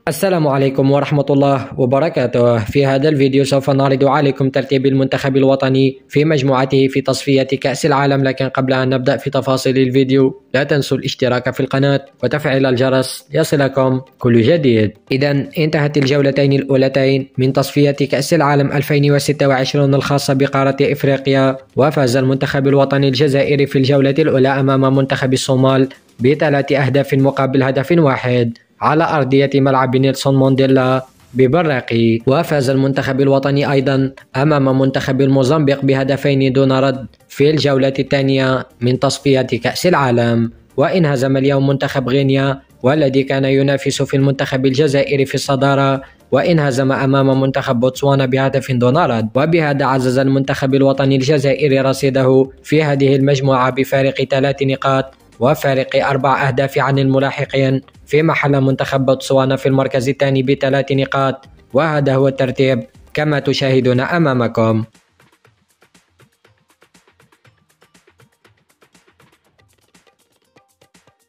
السلام عليكم ورحمة الله وبركاته. في هذا الفيديو سوف نعرض عليكم ترتيب المنتخب الوطني في مجموعته في تصفية كأس العالم، لكن قبل أن نبدأ في تفاصيل الفيديو لا تنسوا الاشتراك في القناة وتفعيل الجرس ليصلكم كل جديد. إذا انتهت الجولتين الأولتين من تصفية كأس العالم 2026 الخاصة بقارة إفريقيا، وفاز المنتخب الوطني الجزائري في الجولة الأولى أمام منتخب الصومال ب3 أهداف مقابل هدف واحد على أرضية ملعب نيلسون مانديلا ببراقي. وفاز المنتخب الوطني أيضا أمام منتخب الموزمبيق بهدفين دون رد في الجولة الثانية من تصفية كأس العالم. وانهزم اليوم منتخب غينيا والذي كان ينافس في المنتخب الجزائري في الصدارة، وانهزم أمام منتخب بوتسوانا بهدف دون رد. وبهذا عزز المنتخب الوطني الجزائري رصيده في هذه المجموعة بفارق 3 نقاط وفارق 4 أهداف عن الملاحقين، في محل منتخب بوتسوانا في المركز الثاني ب3 نقاط. وهذا هو الترتيب كما تشاهدون أمامكم.